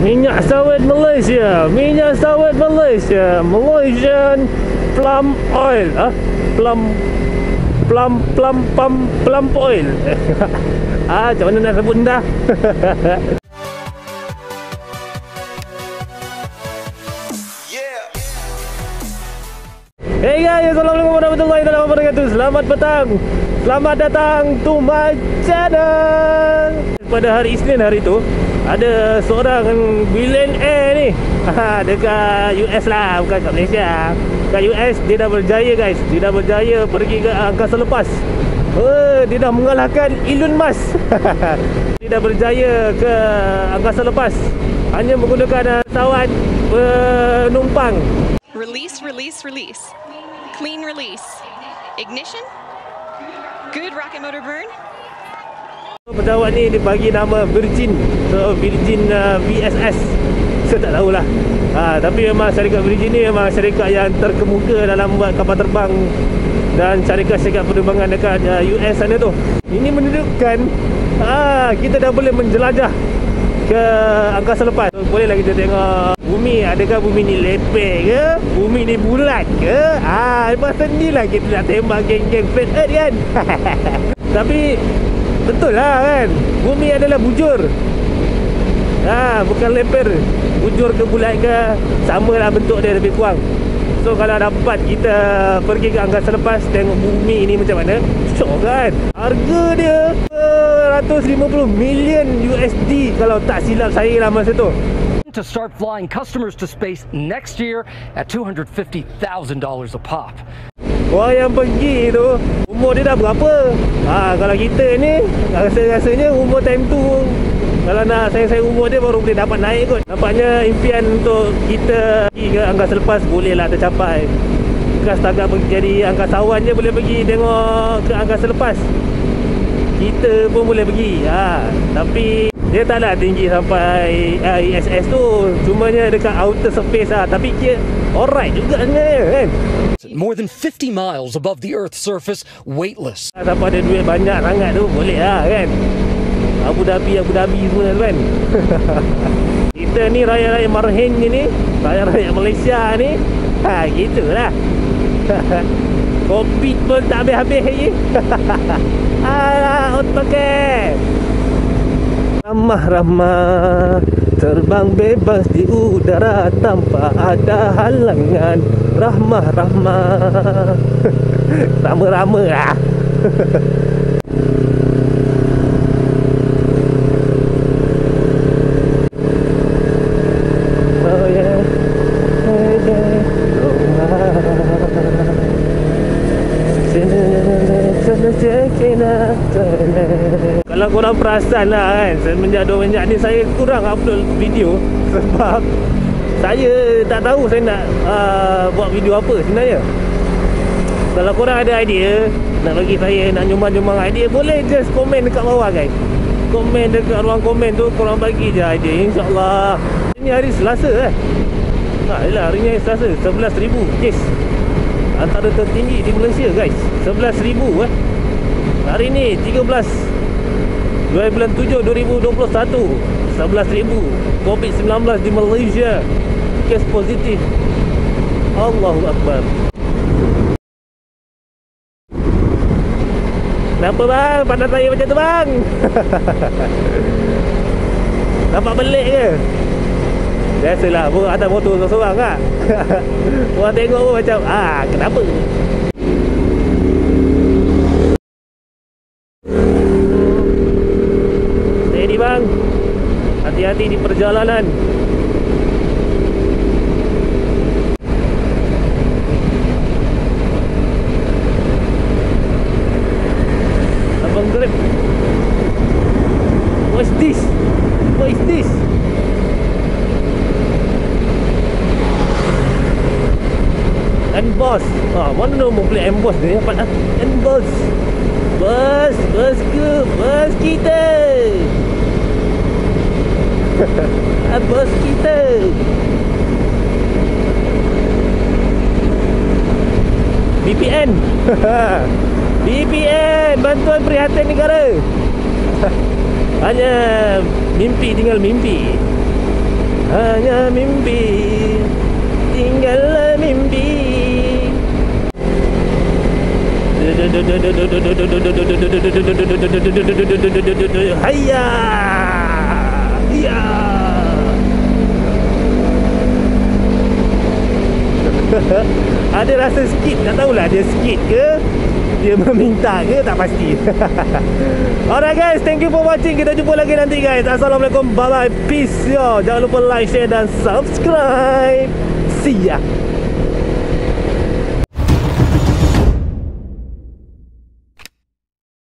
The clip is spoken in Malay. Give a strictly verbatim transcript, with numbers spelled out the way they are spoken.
Minyak sawit Malaysia, minyak sawit Malaysia, Malaysian plum oil, ah, plum, plum, plum, plum, plum oil. Ah, macam mana nak sebut dah? Hey guys, assalamualaikum warahmatullahi wabarakatuh. Selamat petang, selamat datang to my channel. Pada hari Isnin hari tu, ada seorang billionaire ni dekat U S lah, bukan kat Malaysia. Kat U S dia dah berjaya guys. Dia dah berjaya pergi ke angkasa lepas. Oh, dia dah mengalahkan Elon Musk. Dia dah berjaya ke angkasa lepas hanya menggunakan pesawat penumpang. Release, release, release. Clean release. Ignition. Good rocket motor burn. Pesawat ni dibagi nama Virgin. So Virgin uh, V S S. Saya tak tahulah. Ha, tapi memang syarikat Virgin ni memang syarikat yang terkemuka dalam buat kapal terbang dan syarikat-syarikat penerbangan dekat uh, U S sana tu. Ini menunjukkan ha, kita dah boleh menjelajah ke angkasa lepas. So, bolehlah kita tengok bumi, adakah bumi ni lepek ke, bumi ni bulat ke. Ah, lepas sendirilah kita nak tembak geng-geng flat earth kan. Tapi betul lah kan, bumi adalah bujur. Ah, bukan leper. Bujur ke bulat ke, samalah bentuk dia lebih kurang. So kalau dapat kita pergi ke angkasa lepas, tengok bumi ni macam mana, syok kan. Harga dia seratus lima puluh million U S D kalau tak silap saya lah masa tu. To start flying customers to space next year at two hundred fifty thousand dollars a pop. Orang yang pergi tu umur dia dah berapa? Ha, kalau kita ni rasa-rasanya umur time tu, kalau nak sayang-sayang umur dia baru boleh dapat naik kot. Nampaknya impian untuk kita pergi ke angkasa lepas boleh lah tercapai. Bukan setakat pergi jadi angkasawan je boleh pergi tengok ke angkasa lepas. Kita pun boleh pergi. Ha, tapi dia taklah tinggi sampai uh, I S S tu. Cumanya dekat outer surface lah. Tapi dia alright juga sebenarnya kan. More than fifty miles above the Earth's surface, weightless. Siapa ada duit banyak sangat tu boleh lah kan. Abu Dhabi, Abu Dhabi semua kan. Kita ni rakyat-rakyat marhen ni, rakyat-rakyat Malaysia ni, ha gitulah. Kopi pun tak habis-habis lagi. Alah, otaknya. Ramah-ramah, terbang bebas di udara tanpa ada halangan. Rahmah-rahmah. Rama-rama lah. Oh yeah. Hey, hey. Kalau korang perasan lah kan, semenjak dua minit ni saya kurang upload video sebab saya tak tahu saya nak uh, buat video apa sebenarnya. Kalau korang ada idea nak bagi saya, nak nyumbang-nyumbang idea, boleh just komen dekat bawah guys. Komen dekat ruang komen tu, korang bagi je idea, insyaAllah. Ini hari Selasa eh. Ha, yelah, hari ni hari Selasa, sebelas ribu kes antara tertinggi di Malaysia guys. Sebelas ribu eh. Hari ni tiga belas bulan tujuh dua ribu dua puluh satu, sebelas ribu COVID sembilan belas di Malaysia kes positif. Allahu Akbar. Kenapa bang? Pandang saya macam tu bang? Nampak belik ke? Biasalah, pun atas motor seorang-seorang lah. Orang tengok pun macam, ah kenapa? Steady bang. Hati-hati di perjalanan. Abang Grab. What is this? What is this? N-Boss. Ah, mana nombor plate N-Boss ni? Dapat lah. N-Boss. Bos, bosku, bos kita. Bos kita. B P N. B P N, Bantuan Perkhidmatan Negara. Hanya mimpi tinggal mimpi. tinggallah mimpi, tinggallah mimpi. Hayya, ya. Ada rasa sikit, tak tahulah dia sikit ke dia meminta ke, tak pasti. Alright guys, thank you for watching. Kita jumpa lagi nanti guys. Assalamualaikum, bye bye, peace yo. Jangan lupa like, share dan subscribe. See ya.